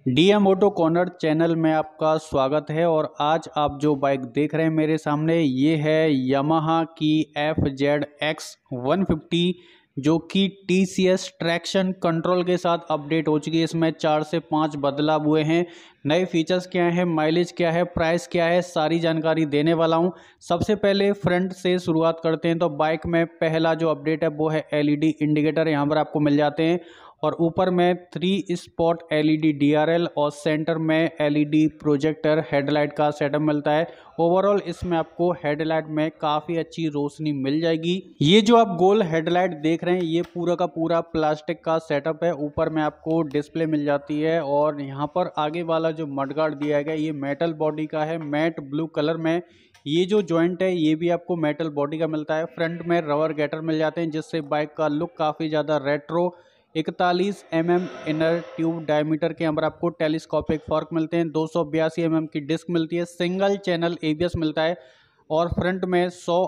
DM auto corner channel में आपका स्वागत है। और आज आप जो बाइक देख रहे हैं मेरे सामने, ये है यामाहा की FZX 150 जो कि TCS ट्रैक्शन कंट्रोल के साथ अपडेट हो चुकी है। इसमें 4 से 5 बदलाव हुए हैं। नए फीचर्स क्या हैं, माइलेज क्या है, प्राइस क्या है, सारी जानकारी देने वाला हूं। सबसे पहले फ्रंट से शुरुआत करते हैं। तो बाइक में पहला जो अपडेट है वो है LED इंडिकेटर यहाँ पर आपको मिल जाते हैं। और ऊपर में 3 स्पॉट LED DRL और सेंटर में LED प्रोजेक्टर हेडलाइट का सेटअप मिलता है। ओवरऑल इसमें आपको हेडलाइट में काफ़ी अच्छी रोशनी मिल जाएगी। ये जो आप गोल हेडलाइट देख रहे हैं ये पूरा का पूरा प्लास्टिक का सेटअप है। ऊपर में आपको डिस्प्ले मिल जाती है और यहाँ पर आगे वाला जो मडगार्ड दिया गया ये मेटल बॉडी का है, मैट ब्लू कलर में। ये जो जॉइंट है ये भी आपको मेटल बॉडी का मिलता है। फ्रंट में रबर गेटर मिल जाते हैं जिससे बाइक का लुक काफ़ी ज़्यादा retro. 41 mm inner tube diameter के अंदर आपको टेलीस्कोपिक फॉर्क मिलते हैं। 282 mm की डिस्क मिलती है। सिंगल चैनल ABS मिलता है और फ्रंट में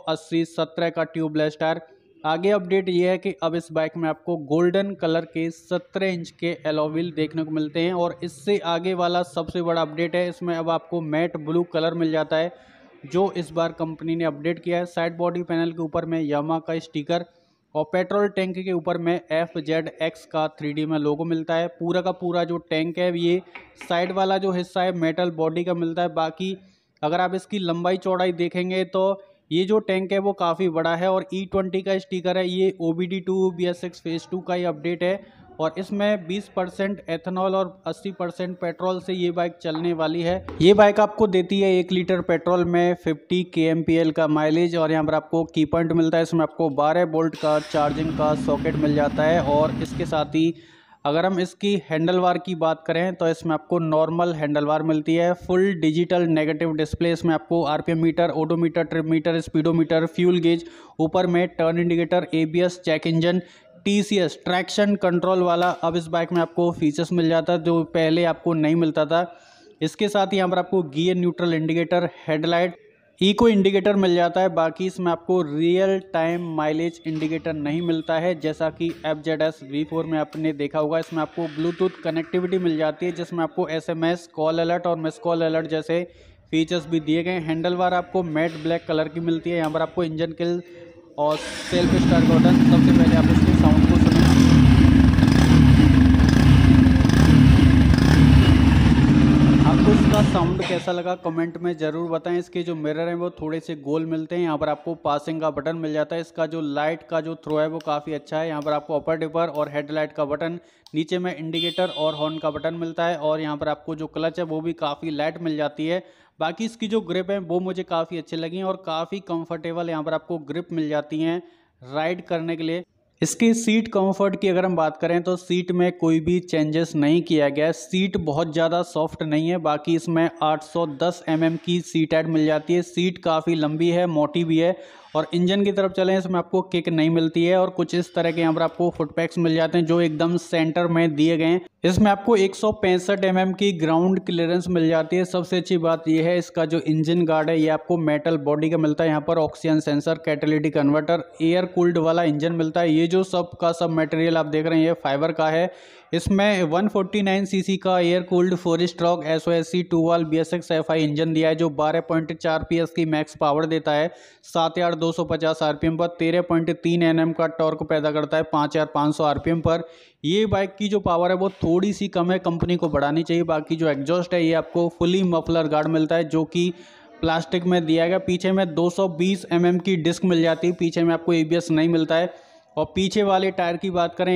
180/17 का ट्यूबलेस टायर। आगे अपडेट ये है कि अब इस बाइक में आपको गोल्डन कलर के 17 इंच के एलॉय व्हील देखने को मिलते हैं। और इससे आगे वाला सबसे बड़ा अपडेट है, इसमें अब आपको मैट ब्लू कलर मिल जाता है जो इस बार कंपनी ने अपडेट किया है। साइड बॉडी पैनल के ऊपर में यामाहा का स्टिकर और पेट्रोल टैंक के ऊपर में FZX का 3D में लोगो मिलता है। पूरा का पूरा जो टैंक है ये साइड वाला जो हिस्सा है मेटल बॉडी का मिलता है। बाकी अगर आप इसकी लंबाई चौड़ाई देखेंगे तो ये जो टैंक है वो काफ़ी बड़ा है। और E20 का स्टिकर है। ये OBD2 BS6 फेज 2 का ही अपडेट है और इसमें 20% एथेनॉल और 80% पेट्रोल से ये बाइक चलने वाली है। ये बाइक आपको देती है 1 लीटर पेट्रोल में 50 kmpl का माइलेज। और यहाँ पर आपको की पॉइंट मिलता है। इसमें आपको 12 वोल्ट का चार्जिंग का सॉकेट मिल जाता है। और इसके साथ ही अगर हम इसकी हैंडलबार की बात करें तो इसमें आपको नॉर्मल हैंडलबार मिलती है। फुल डिजिटल नेगेटिव डिस्प्ले, इसमें आपको RPM meter, odometer, trip meter, speedometer, fuel gauge, ऊपर में turn indicator, ABS, check engine, TCS traction control वाला अब इस बाइक में आपको फीचर्स मिल जाता है जो पहले आपको नहीं मिलता था। इसके साथ ही यहाँ पर आपको gear neutral indicator, headlight, eco indicator मिल जाता है। बाकी इसमें आपको रियल टाइम माइलेज इंडिकेटर नहीं मिलता है जैसा कि FZS V4 में आपने देखा होगा। इसमें आपको ब्लूटूथ कनेक्टिविटी मिल जाती है जिसमें आपको SMS, कॉल अलर्ट और मिस कॉल अलर्ट जैसे फीचर्स भी दिए गए। हैंडल बार आपको मैट ब्लैक कलर की मिलती है। यहाँ पर आपको इंजन किल और सेल्फ स्टार्ट बटन। सबसे पहले आप इसके साउंड को सुनें। आपको इसका साउंड कैसा लगा कमेंट में ज़रूर बताएं। इसके जो मिरर हैं वो थोड़े से गोल मिलते हैं। यहाँ पर आपको पासिंग का बटन मिल जाता है। इसका जो लाइट का जो थ्रो है वो काफ़ी अच्छा है। यहाँ पर आपको अपर डिपर और हेडलाइट का बटन, नीचे में इंडिकेटर और हॉर्न का बटन मिलता है। और यहाँ पर आपको जो क्लच है वो भी काफ़ी लाइट मिल जाती है। बाकी इसकी जो ग्रिप है वो मुझे काफ़ी अच्छी लगी और काफ़ी कंफर्टेबल यहाँ पर आपको ग्रिप मिल जाती हैं राइड करने के लिए। इसकी सीट कंफर्ट की अगर हम बात करें तो सीट में कोई भी चेंजेस नहीं किया गया है। सीट बहुत ज़्यादा सॉफ्ट नहीं है। बाकी इसमें 810 mm की सीट ऐड मिल जाती है। सीट काफ़ी लंबी है, मोटी भी है। और इंजन की तरफ चलें, इसमें आपको किक नहीं मिलती है। और कुछ इस तरह के यहाँ पर आपको फुटपैक्स मिल जाते हैं जो एकदम सेंटर में दिए गए हैं। इसमें आपको 165 mm की ग्राउंड क्लियरेंस मिल जाती है। सबसे अच्छी बात यह है इसका जो इंजन गार्ड है ये आपको मेटल बॉडी का मिलता है। यहाँ पर oxygen sensor, catalytic converter, air cooled वाला इंजन मिलता है। ये जो सब का सब मटेरियल आप देख रहे हैं ये फाइबर का है। इसमें 149 cc का air cooled 4 stroke SOSC 2 valve BS6 FI engine दिया है जो 12.4 PS की मैक्स पावर देता है। 7250 RPM पर 13.3 Nm का टॉर्क पैदा करता है 5500 RPM पर। ये बाइक की जो पावर है वो थोड़ी सी कम है, कंपनी को बढ़ानी चाहिए। बाकी जो एग्जॉस्ट है ये आपको फुली मफलर गार्ड मिलता है जो कि प्लास्टिक में दिया गया। पीछे में 220 mm की डिस्क मिल जाती है। पीछे में आपको ABS नहीं मिलता है। और पीछे वाले टायर की बात करें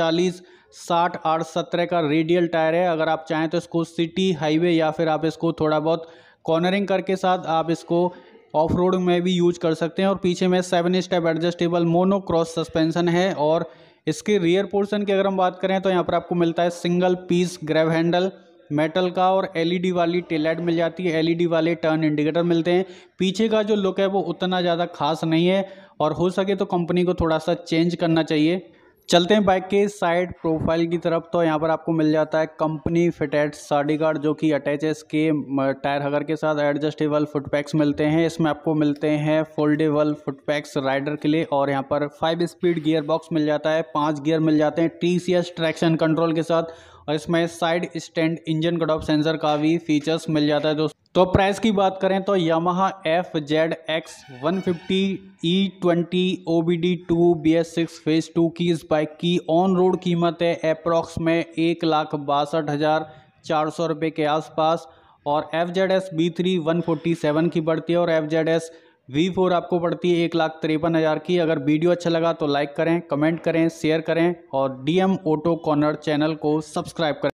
140/60/8/17 का रेडियल टायर है। अगर आप चाहें तो इसको सिटी, हाईवे या फिर आप इसको थोड़ा बहुत कॉर्नरिंग करके साथ आप इसको ऑफ रोड में भी यूज कर सकते हैं। और पीछे में 7 step adjustable mono cross suspension है। और इसके रियर पोर्शन की अगर हम बात करें तो यहाँ पर आपको मिलता है single piece grab handle metal का और LED वाली टेल लाइट मिल जाती है। LED वाले टर्न इंडिकेटर मिलते हैं। पीछे का जो लुक है वो उतना ज़्यादा खास नहीं है और हो सके तो कंपनी को थोड़ा सा चेंज करना चाहिए। चलते हैं बाइक के साइड प्रोफाइल की तरफ। तो यहाँ पर आपको मिल जाता है कंपनी फिटेड साडी गार्ड जो कि अटैच है इसके टायर हगर के साथ। एडजस्टेबल फुटपैक्स मिलते हैं। इसमें आपको मिलते हैं फोल्डेबल फुटपैक्स राइडर के लिए। और यहाँ पर 5 स्पीड गियर बॉक्स मिल जाता है, 5 गियर मिल जाते हैं TCS ट्रैक्शन कंट्रोल के साथ। और इसमें side stand engine cut off sensor का भी फीचर्स मिल जाता है दोस्तों। तो प्राइस की बात करें तो Yamaha FZX 150 E20 OBD2 BS6 phase 2 की इस बाइक की ऑन रोड कीमत है अप्रॉक्स में 1,62,400 रुपये के आसपास, और FZS B3 147 की पड़ती है और FZS V4 आपको पड़ती है 1,53,000 की। अगर वीडियो अच्छा लगा तो लाइक करें, कमेंट करें, शेयर करें और DM ऑटो कॉर्नर चैनल को सब्सक्राइब करें।